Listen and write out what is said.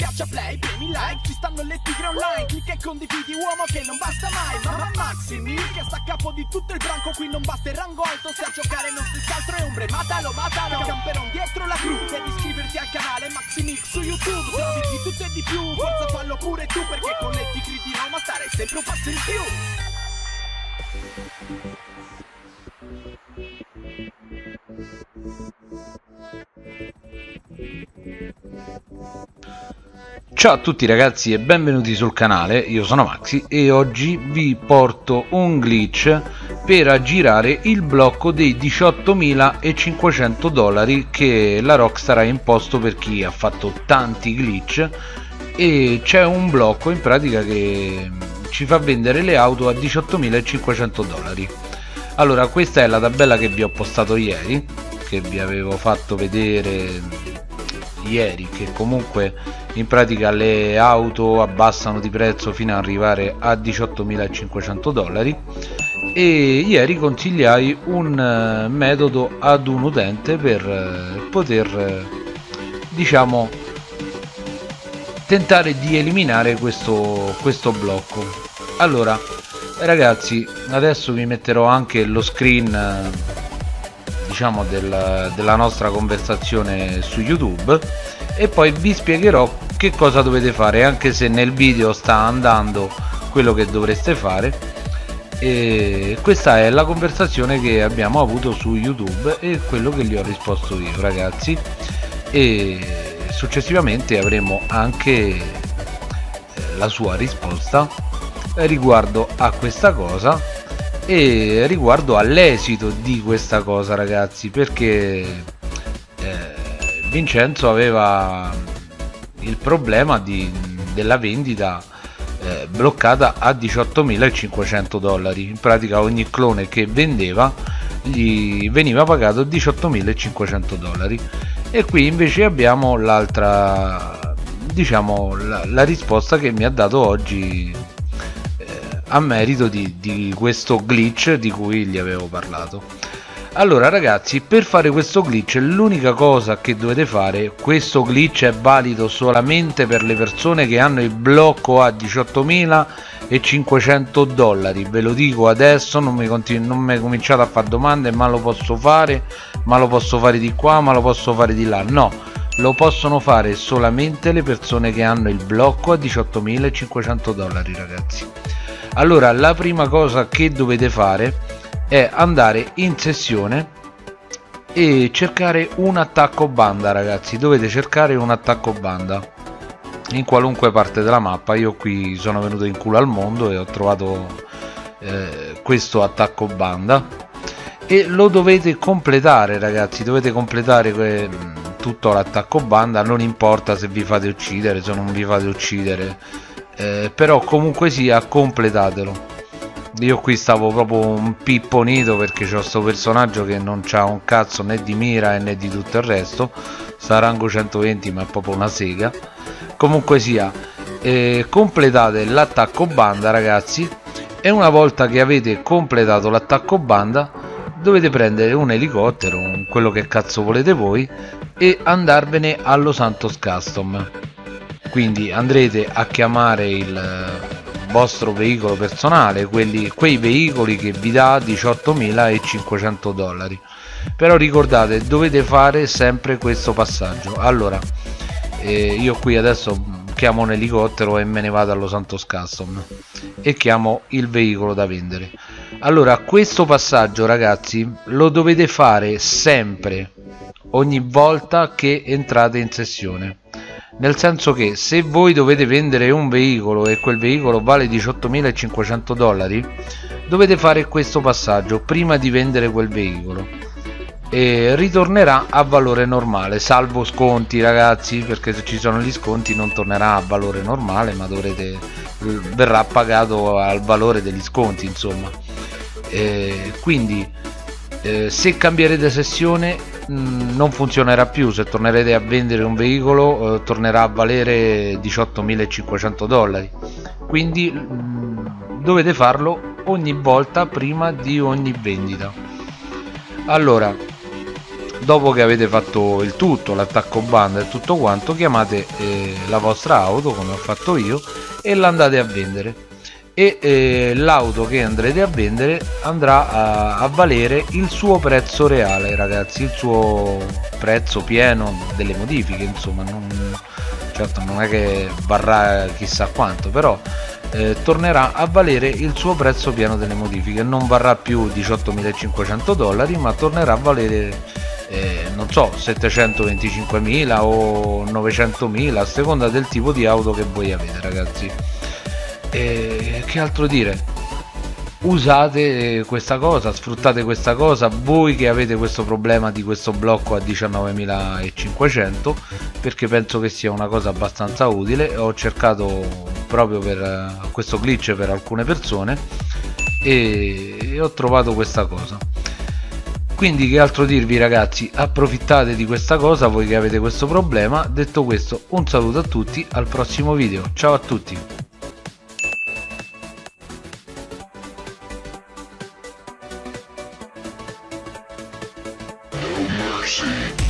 schiaccia play, premi like, ci stanno le tigre online, clicca e condividi, uomo che non basta mai. Mamma Maximi che sta a capo di tutto il branco, qui non basta il rango alto, se a giocare non si scaltro e ombre, matalo, camperon dietro la cru, devi iscriverti al canale Maximix su YouTube, trovi di tutto e di più, forza fallo pure tu, perché con le tigri di Roma stare sempre un passo in più. Ciao a tutti ragazzi e benvenuti sul canale, io sono Maxi e oggi vi porto un glitch per aggirare il blocco dei 18.500 dollari che la Rockstar ha imposto per chi ha fatto tanti glitch, e c'è un blocco in pratica che ci fa vendere le auto a 18.500 dollari. Allora, questa è la tabella che vi ho postato ieri, che vi avevo fatto vedere ieri, che comunque in pratica le auto abbassano di prezzo fino ad arrivare a 18.500 dollari, e ieri consigliai un metodo ad un utente per poter, diciamo, tentare di eliminare questo blocco. Allora ragazzi, adesso vi metterò anche lo screen, diciamo, della nostra conversazione su YouTube, e poi vi spiegherò che cosa dovete fare, anche se nel video sta andando quello che dovreste fare. E questa è la conversazione che abbiamo avuto su YouTube e quello che gli ho risposto io, ragazzi, e successivamente avremo anche la sua risposta riguardo a questa cosa e riguardo all'esito di questa cosa, ragazzi, perché Vincenzo aveva il problema della vendita bloccata a 18.500 dollari. In pratica ogni clone che vendeva gli veniva pagato 18.500 dollari, e qui invece abbiamo l'altra, diciamo, la risposta che mi ha dato oggi a merito di questo glitch di cui gli avevo parlato. Allora ragazzi, per fare questo glitch l'unica cosa che dovete fare, questo glitch è valido solamente per le persone che hanno il blocco a 18.500 dollari, ve lo dico adesso, non mi cominciate a fare domande, ma lo posso fare, ma lo posso fare di qua, ma lo posso fare di là. No, lo possono fare solamente le persone che hanno il blocco a 18.500 dollari, ragazzi. Allora la prima cosa che dovete fare è andare in sessione e cercare un attacco banda, ragazzi. Dovete cercare un attacco banda in qualunque parte della mappa. Io qui sono venuto in culo al mondo e ho trovato questo attacco banda, e lo dovete completare, ragazzi. Dovete completare tutto l'attacco banda, non importa se vi fate uccidere, se non vi fate uccidere, però comunque sia completatelo. Io qui stavo proprio un pipponito perché c'ho sto personaggio che non c'ha un cazzo né di mira né di tutto il resto, sta a rango 120 ma è proprio una sega. Comunque sia, completate l'attacco banda, ragazzi, e una volta che avete completato l'attacco banda dovete prendere un elicottero, quello che cazzo volete voi, e andarvene a Los Santos Custom. Quindi andrete a chiamare il vostro veicolo personale, quei veicoli che vi dà 18.500 dollari. Però ricordate, dovete fare sempre questo passaggio. Allora io qui adesso chiamo un elicottero e me ne vado allo Santos Custom e chiamo il veicolo da vendere. Allora questo passaggio, ragazzi, lo dovete fare sempre, ogni volta che entrate in sessione. Nel senso che se voi dovete vendere un veicolo e quel veicolo vale 18.500 dollari, dovete fare questo passaggio prima di vendere quel veicolo, e ritornerà a valore normale, salvo sconti, ragazzi, perché se ci sono gli sconti non tornerà a valore normale, ma verrà pagato al valore degli sconti, insomma. Quindi se cambierete sessione non funzionerà più. Se tornerete a vendere un veicolo tornerà a valere 18.500 dollari, quindi dovete farlo ogni volta prima di ogni vendita. Allora dopo che avete fatto il tutto, l'attacco banda e tutto quanto, chiamate la vostra auto come ho fatto io e l'andate a vendere, e l'auto che andrete a vendere andrà a valere il suo prezzo reale, ragazzi, il suo prezzo pieno delle modifiche, insomma. Certo non è che varrà chissà quanto, però tornerà a valere il suo prezzo pieno delle modifiche, non varrà più $18.500, ma tornerà a valere non so, 725.000 o 900.000 a seconda del tipo di auto che voi avete, ragazzi. Che altro dire? Usate questa cosa, sfruttate questa cosa, voi che avete questo problema di questo blocco a 19.500, perché penso che sia una cosa abbastanza utile. Ho cercato proprio per questo glitch per alcune persone e ho trovato questa cosa. Quindi che altro dirvi, ragazzi, approfittate di questa cosa voi che avete questo problema. Detto questo, un saluto a tutti, al prossimo video, ciao a tutti. Mercy.